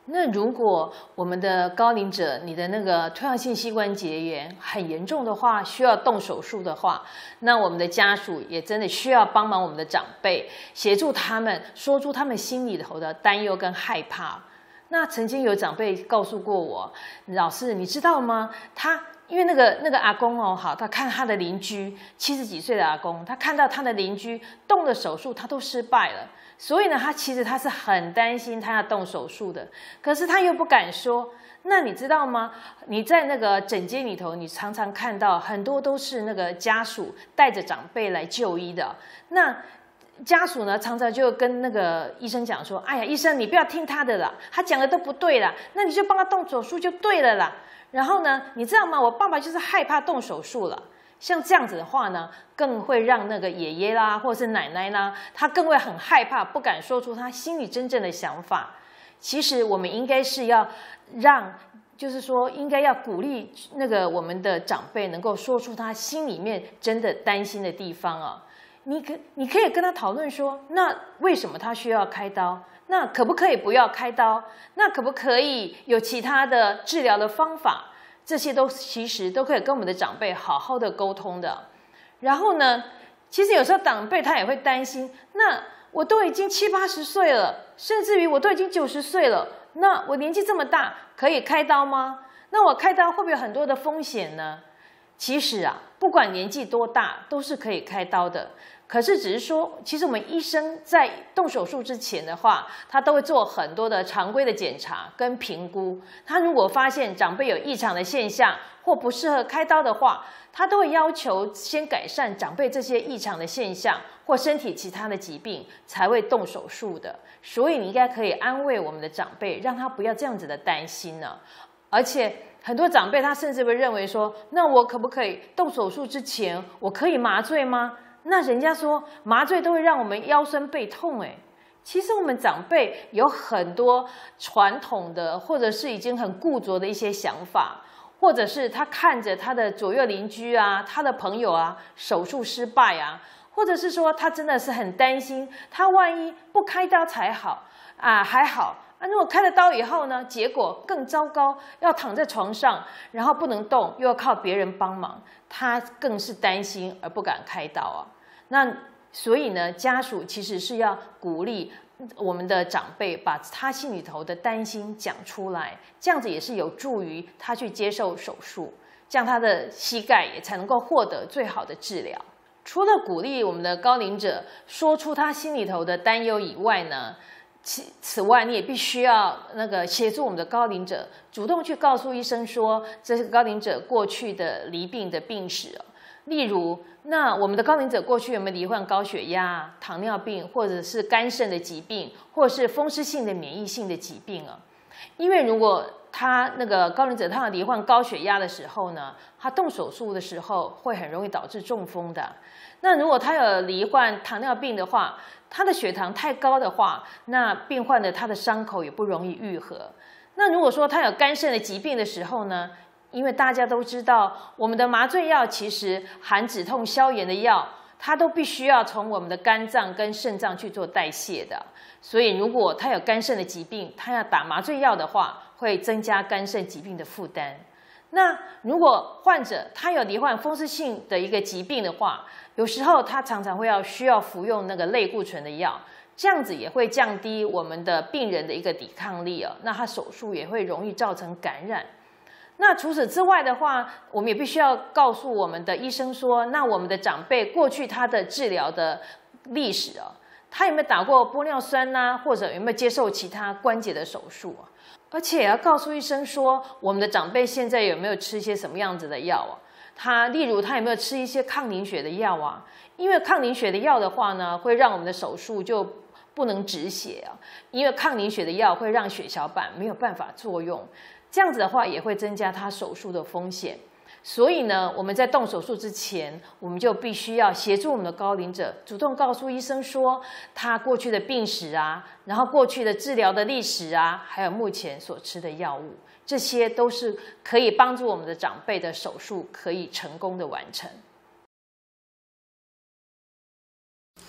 那如果我们的高龄者，你的那个退化性膝关节炎很严重的话，需要动手术的话，那我们的家属也真的需要帮忙我们的长辈，协助他们说出他们心里头的担忧跟害怕。那曾经有长辈告诉过我，老师你知道吗？因为那个阿公哦，好，他看他的邻居70几岁的阿公，他看到他的邻居动了手术，他都失败了。所以呢，其实他是很担心他要动手术的，可是他又不敢说。那你知道吗？你在那个诊间里头，你常常看到很多都是那个家属带着长辈来就医的。那家属呢，常常就跟那个医生讲说：“哎呀，医生你不要听他的啦，他讲的都不对啦，那你就帮他动手术就对了啦。”然后呢，你知道吗？我爸爸就是害怕动手术了。像这样子的话呢，更会让那个爷爷啦，或是奶奶啦，他更会很害怕，不敢说出他心里真正的想法。其实我们应该是要就是说，应该要鼓励那个我们的长辈能够说出他心里面真的担心的地方啊。你可以跟他讨论说，那为什么他需要开刀？那可不可以不要开刀？那可不可以有其他的治疗的方法？这些其实都可以跟我们的长辈好好的沟通的。然后呢，其实有时候长辈他也会担心，那我都已经70、80岁了，甚至于我都已经90岁了，那我年纪这么大，可以开刀吗？那我开刀会不会有很多的风险呢？其实啊，不管年纪多大，都是可以开刀的。可是只是说，其实我们医生在动手术之前的话，他都会做很多的常规的检查跟评估。他如果发现长辈有异常的现象或不适合开刀的话，他都会要求先改善长辈这些异常的现象或身体其他的疾病，才会动手术的。所以你应该可以安慰我们的长辈，让他不要这样子的担心呢。而且很多长辈他甚至会认为说，那我可不可以动手术之前，我可以麻醉吗？那人家说麻醉都会让我们腰酸背痛，其实我们长辈有很多传统的，或者是已经很固着的一些想法，或者是他看着他的左右邻居啊，他的朋友啊手术失败啊，或者是说他真的是很担心，他万一不开刀才好啊，还好。如果开了刀以后呢，结果更糟糕，要躺在床上，然后不能动，又要靠别人帮忙，他更是担心而不敢开刀啊。那所以呢，家属其实是要鼓励我们的长辈把他心里头的担心讲出来，这样子也是有助于他去接受手术，这样他的膝盖也才能够获得最好的治疗。除了鼓励我们的高龄者说出他心里头的担忧以外呢，此外，你也必须要协助我们的高龄者主动去告诉医生说，这是高龄者过去的罹病的病史。例如，那我们的高龄者过去有没有罹患高血压、糖尿病，或者是肝肾的疾病，或者是风湿性的免疫性的疾病啊？因为如果他那个高龄者他罹患高血压的时候呢，他动手术的时候会很容易导致中风的。那如果他有罹患糖尿病的话，他的血糖太高的话，那病患的他的伤口也不容易愈合。那如果说他有肝肾的疾病的时候呢，因为大家都知道，我们的麻醉药其实含止痛消炎的药，它都必须要从我们的肝脏跟肾脏去做代谢的。所以如果他有肝肾的疾病，他要打麻醉药的话，会增加肝肾疾病的负担。那如果患者他有罹患风湿性的一个疾病的话，有时候他常常需要服用那个类固醇的药，这样子也会降低我们的病人的一个抵抗力哦。那他手术也会容易造成感染。那除此之外的话，我们也必须要告诉我们的医生说，那我们的长辈过去他的治疗的历史哦，他有没有打过玻尿酸啊，或者有没有接受其他关节的手术啊？而且也要告诉医生说，我们的长辈现在有没有吃一些什么样子的药啊？例如他有没有吃一些抗凝血的药啊？因为抗凝血的药的话呢，会让我们的手术就不能止血啊，因为抗凝血的药会让血小板没有办法作用，这样子的话也会增加他手术的风险。所以呢，我们在动手术之前，我们就必须要协助我们的高龄者主动告诉医生说，他过去的病史啊，然后过去的治疗的历史啊，还有目前所吃的药物，这些都是可以帮助我们的长辈的手术可以成功的完成。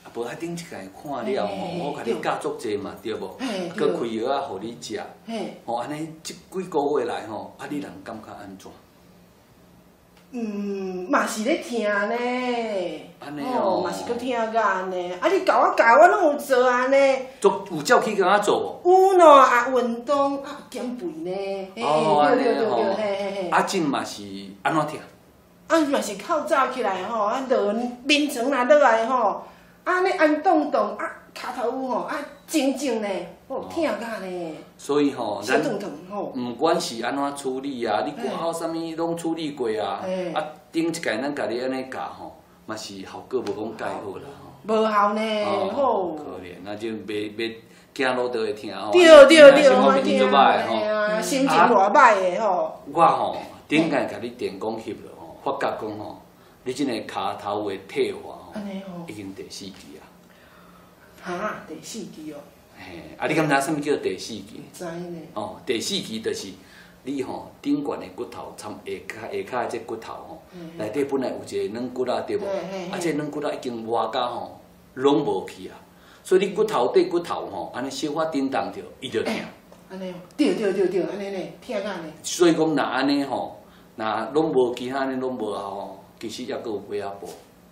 无啊，顶一届看了吼，我甲你教足济嘛，对无？佮开药啊，互你食。吼，安尼即几个月来吼，啊，你人感觉安怎？ 嘛是咧听呢。 安尼哦， 嘛是搁听个安尼。啊，你教我拢有做安尼。 有照去甲我做无？ 有喏，啊，运动啊，减肥呢。 对， 嘿。 啊，真嘛是安怎听？ 啊，嘛是透早起来吼，啊，落眠床若落来吼。啊，你安动动啊，骹头有吼啊，静静呢，疼甲呢。 所以吼，咱吼， 唔管是安怎处理啊，你挂号啥物拢处理过啊。啊，顶一届咱家己安尼教吼，嘛是效果无讲介好啦吼。 无效呢，吼。 可怜，那就袂行路都会疼吼。 对，我听啊，心情偌歹的吼。 我吼顶届甲你电讲翕了吼，发觉讲吼，你真个骹头的退化。已经第4期啊！ 哈，第4期哦。 嘿，啊，你敢知什么叫第4期？ 知呢。 哦，第4期就是你吼顶悬的骨头参下骹的这骨头吼，内底本来有一个软骨啊，对无？啊，这软骨啊已经磨甲吼拢无去啊，所以你骨头对骨头吼，安尼小可震动着，伊就疼。 安尼哦，对，安尼呢，疼甲呢。 所以讲，若安尼吼，若拢无其他安尼拢无效吼，其实还佫有尾仔步。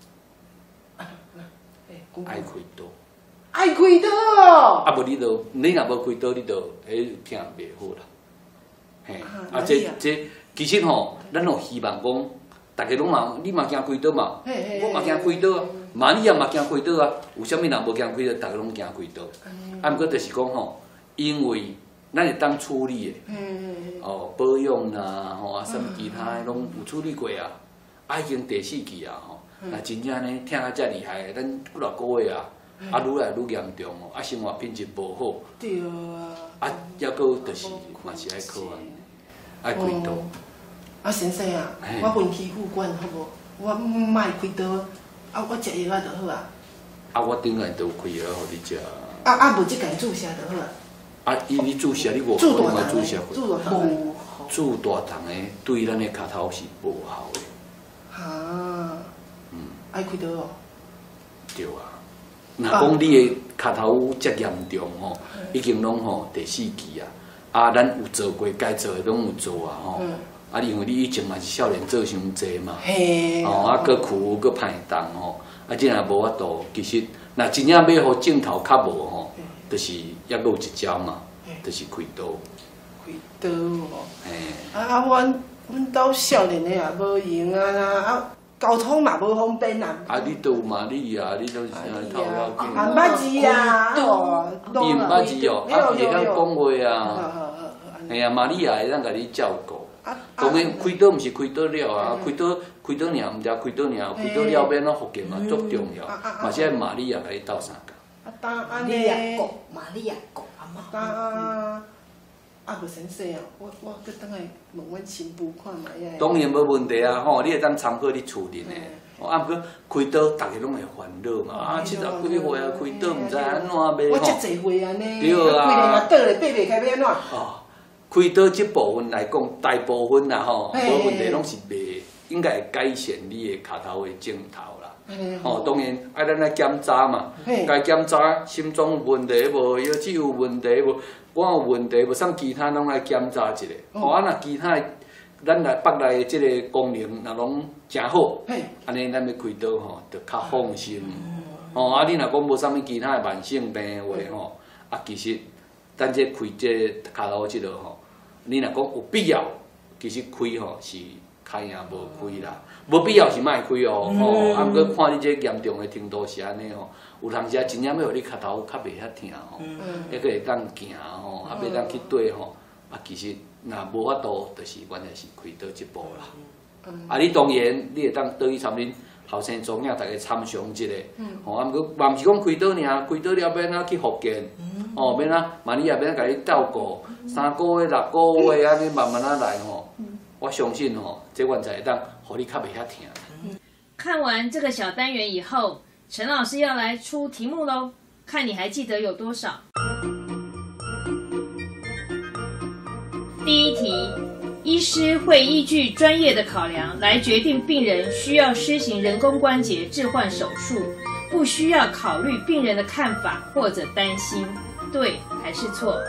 爱开刀， 爱开刀哦！ 啊，无你若无开刀，你就迄疼袂好啦。嘿，啊，这其实吼，咱有希望讲，大家拢嘛，你嘛惊开刀嘛，我嘛惊开刀啊，玛利亚嘛惊开刀啊。有啥物人无惊开刀？大家拢惊开刀。啊，毋过就是讲吼，因为咱会当处理的，哦，保养啦，吼啊，啥物其他拢有处理过啊。啊，已经第4期啊，吼。那真正呢，疼啊遮厉害，咱几落个月啊，啊愈来愈严重哦，啊生活品质无好。 对啊。啊， 还佫就是嘛是爱靠啊，爱开刀。 啊先生啊，我分期付款好无？我莫开刀，啊我食药啊就好啊。 啊我顶下都有开药互你食。 无即间注射就好啊。 啊，你注射你无可能注射无注大糖的对咱的骹头是无效的。 哈。爱开刀哦。 对啊，若讲你的骹头遮严重吼，已经拢吼第4期啊，啊，咱有做过该做的拢有做啊吼，啊，因为你以前嘛是少年做伤济嘛，哦，啊，佫躯佫歹动吼，啊，即若无法度，其实若真正要互镜头较无吼，就是抑佫有一招嘛，就是开刀。 开刀哦。嘿。啊，阮兜少年的也无用啊。交通嘛无方便啊！ 啊，你都有玛丽啊，你都是头了紧。 啊，捌字啊，哦， 伊毋捌字哦，啊，会当讲话啊。嘿啊，玛丽啊会当甲你照顾。当然，开刀毋是开刀了啊，开刀尔，毋只开刀尔，开刀了免啊福建嘛足重要，嘛是爱玛丽啊甲你斗相共。 啊，当安尼。玛丽亚国阿妈。啊，无先生啊，我搁等下问阮新妇看卖啊。 当然无问题啊，吼，你会当参考你厝人的。啊，毋过开刀，大家拢会烦恼嘛。啊，70几岁啊，开刀毋知安怎要吼。 我遮济岁安尼。 对啊。 规年若倒咧，爬袂开要安怎？ 哦，开刀即部分来讲，大部分啦吼，无问题拢是袂应该会改善你的骹头的镜头啦。吼，当然爱咱来检查嘛，该检查心脏有问题无，腰子有问题无。我有问题，无啥其他拢来检查一下。哦，啊，若其他咱来腹内的即个功能若拢诚好，安尼咱要开刀吼，就较放心。哦，啊，你若讲无啥物其他的慢性病的话吼，啊，其实咱这开这骹头即落吼，你若讲有必要，其实开吼是开也无开啦，无必要是莫开哦。哦，啊，毋过看你这严重的程度是安尼吼。有当时啊，真正要互你骹头较袂遐疼吼，还佫会当行吼，啊，要当去对吼，啊，其实若无法度，就是原来是开刀一步啦。啊，你当然你会当倒去参恁后生族囝，大家参详一下。吼，啊，毋过嘛毋是讲开刀尔，开刀了免啊去复健，哦，免啊，万一也免甲你照顾3个月、6个月安尼慢慢啊来吼。我相信吼，这阮才会当互你较袂遐疼。 看完这个小单元以后。陈老师要来出题目喽，看你还记得有多少？第一题，医师会依据专业的考量来决定病人需要施行人工关节置换手术， 不需要考虑病人的看法或者担心，对还是错？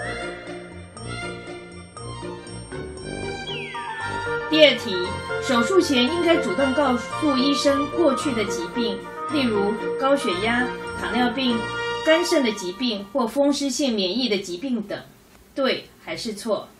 第二题，手术前应该主动告诉医生过去的疾病，例如高血压、糖尿病、肝肾的疾病或风湿性免疫的疾病等，对还是错？